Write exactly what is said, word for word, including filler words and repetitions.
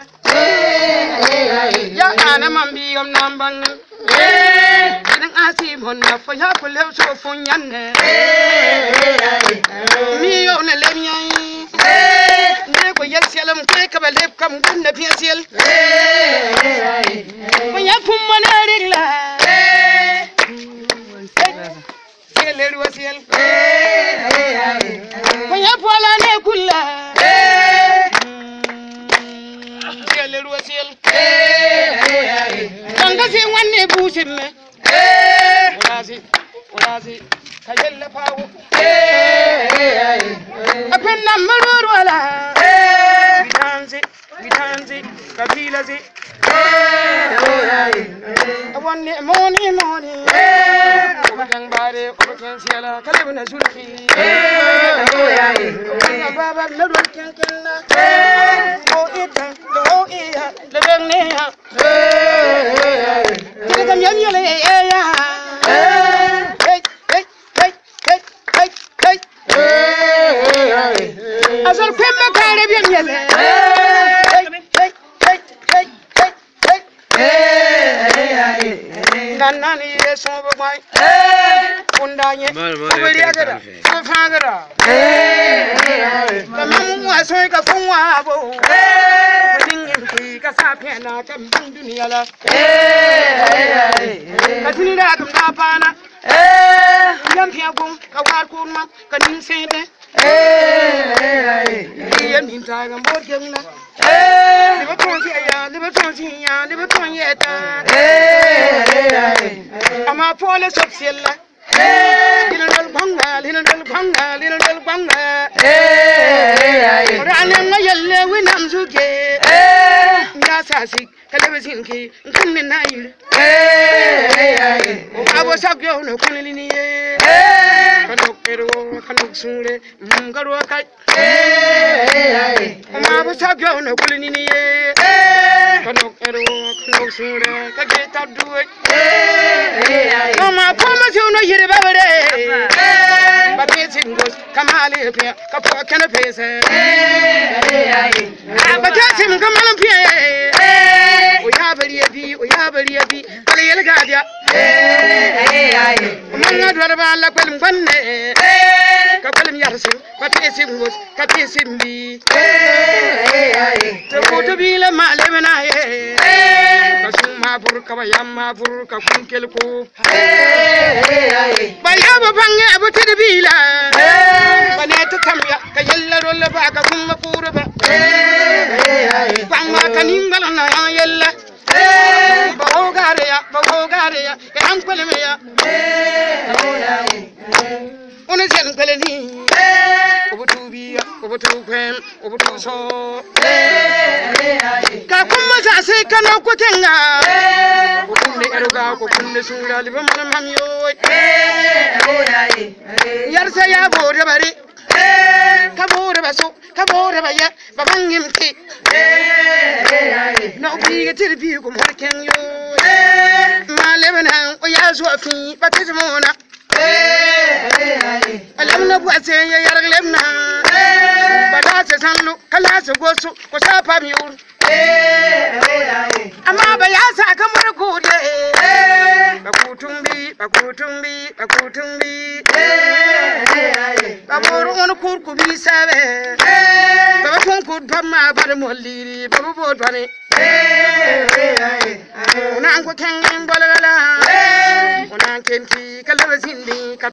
ya ana mambi gam nambang nang asi mon na fa ya ko lew so fo nyanne mi yo ne lem yai ne ko yel selam ke ka bale kam gunna fi sel ko ya fum mana regla sel le wasel ko ya pola ne kulla sel le wasel kanga se wanne busimme Ulazi, ulazi, kayella pawo. Apena marur wala. Bidanzi, bidanzi, kabilazi. Awanne moni moni. Obakang bare, obakang siala, kalebuna sulfi. Baba narul kankana. O ita, o iya, lebenneha. Kita nyam yale ya. Azar kwemma kare biyan yale nannani yeso boy kundanye kubiri agara fagara tamam waso ka funwa bo dingin ki ka sapena kam duniya la katini da kam da pana yam fiagun ka war kunma kanin sede yam din ta gam bor gemna liba tonsi aya liba tonsi ya liba ton yeta ama pole sopsella Little banga, little banga, little banga. Rana ma yelle winam zuke. Yasasi kalebesinki kunne nail. Abo sakyo no kunilini. Kanok ero kanok sule mungaro kai. Abo sakyo no kunilini. Kanok ero kanok sule kageta duwe. Mama promise you no yire babere. But it's in goes, come on, come on, can I pay? But that's him, come on, pay. We have a ready, we have a ready, a little guardia. I'm not rather like when one day. Capelum Yarsim, but it's him was, cut his him be. The photo be a malemana. Kasuma Burka, Yama Burka, Kunkelko. By Abapanga, but to the villa. Banetta Tamia, Kayella roll back a Kuma Purba. Panga Kaningala Yella. Bogaria, Bogaria, Uncle Unajan Pelani. Over to be, over to Quem, over to so. Kakumas, I say, Kanakutenga. Okunde eroga, Okunde Sura, Livermamio. Yarsaya Borabari. Kaborabaso, Kaborabaya, Babangim tea. No big to the view, come on, can you? My Lebanon, or Yazwafi, but it's Mona. I don't know what say Yarlemna. But that's a son, look, Calasso goes to Cosapa Mule. Amabayasa, come on a good day. Bakutumbi, Bakutumbi, Bakutumbi. Babor on a cook could be seven. Babakun could come my Badamoli, Babu Bunny. Uncle Kang in Balala. Uncle Kenti, Calabasindi.